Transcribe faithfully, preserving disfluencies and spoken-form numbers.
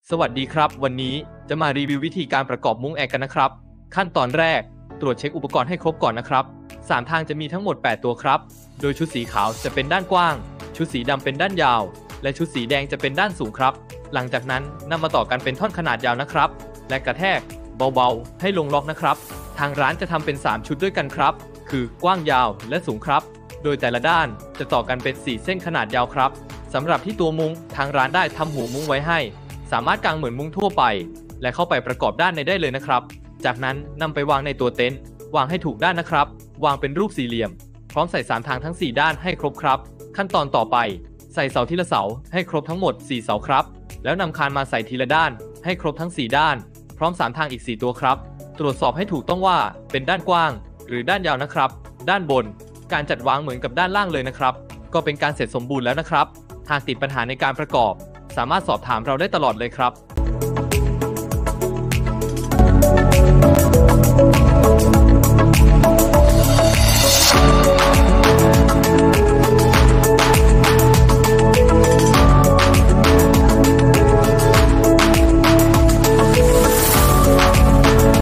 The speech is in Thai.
สวัสดีครับวันนี้จะมารีวิววิธีการประกอบมุ้งแอร์กันนะครับขั้นตอนแรกตรวจเช็คอุปกรณ์ให้ครบก่อนนะครับสามทางจะมีทั้งหมดแปดตัวครับโดยชุดสีขาวจะเป็นด้านกว้างชุดสีดำเป็นด้านยาวและชุดสีแดงจะเป็นด้านสูงครับหลังจากนั้นนำมาต่อกันเป็นท่อนขนาดยาวนะครับและกระแทกเบาๆให้ลงล็อกนะครับทางร้านจะทำเป็นสามชุดด้วยกันครับคือกว้างยาวและสูงครับโดยแต่ละด้านจะต่อกันเป็นสี่เส้นขนาดยาวครับสำหรับที่ตัวมุ้งทางร้านได้ทำหูมุ้งไว้ให้สามารถกางเหมือนมุ้งทั่วไปและเข้าไปประกอบด้านในได้เลยนะครับจากนั้นนำไปวางในตัวเต็นท์วางให้ถูกด้านนะครับวางเป็นรูปสี่เหลี่ยมพร้อมใส่สามทางทั้งสี่ด้านให้ครบครับขั้นตอนต่อไปใส่เสาทีละเสาให้ครบทั้งหมดสี่เสาครับแล้วนำคานมาใส่ทีละด้านให้ครบทั้งสี่ด้านพร้อมสามทางอีกสี่ตัวครับตรวจสอบให้ถูกต้องว่าเป็นด้านกว้างหรือด้านยาวนะครับด้านบนการจัดวางเหมือนกับด้านล่างเลยนะครับก็เป็นการเสร็จสมบูรณ์แล้วนะครับหากติดปัญหาในการประกอบสามารถสอบถามเราได้ตลอดเลยครับ